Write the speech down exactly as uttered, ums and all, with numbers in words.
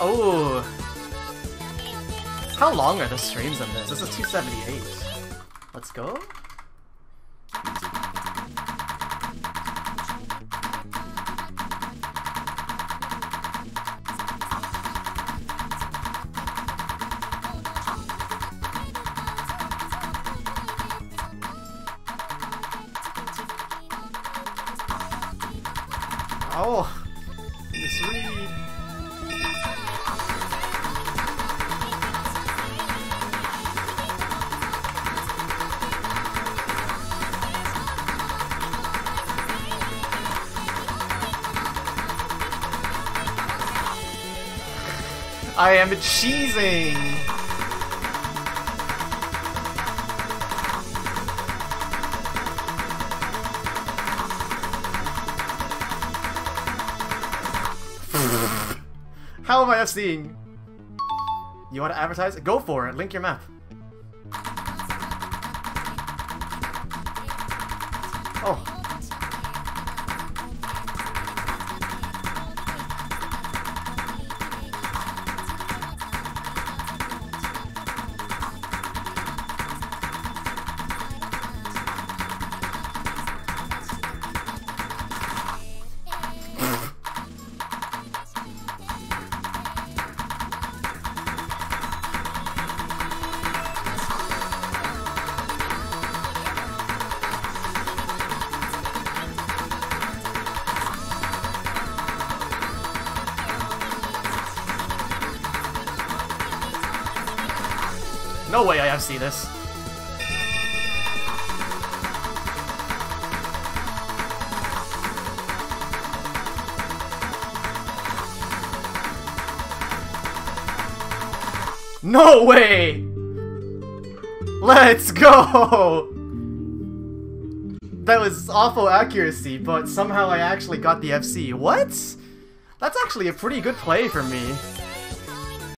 Oh. How long are the streams on this? This is two seventy-eight. Let's go. Oh, misread. I am cheesing. How am I FCing? You want to advertise? Go for it. Link your map. Oh. No way I F C this. No way! Let's go! That was awful accuracy, but somehow I actually got the F C. What? That's actually a pretty good play for me.